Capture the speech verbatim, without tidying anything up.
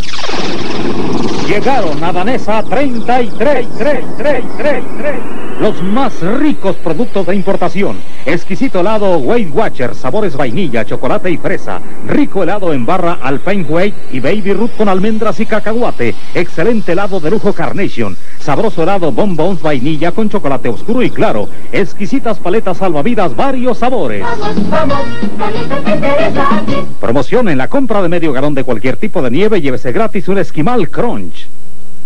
Llegaron a Danesa treinta y tres, tres, tres, tres, tres. Los más ricos productos de importación. Exquisito helado Weight Watcher, sabores vainilla, chocolate y fresa. Rico helado en barra Alpine Weight y Baby Ruth con almendras y cacahuate. Excelente helado de lujo Carnation. Sabroso helado Bonbons vainilla con chocolate oscuro y claro. Exquisitas paletas salvavidas, varios sabores. Vamos, vamos, paletas de Teresa. Promoción: en la compra de medio galón de cualquier tipo de nieve, llévese gratis un Esquimal Crunch.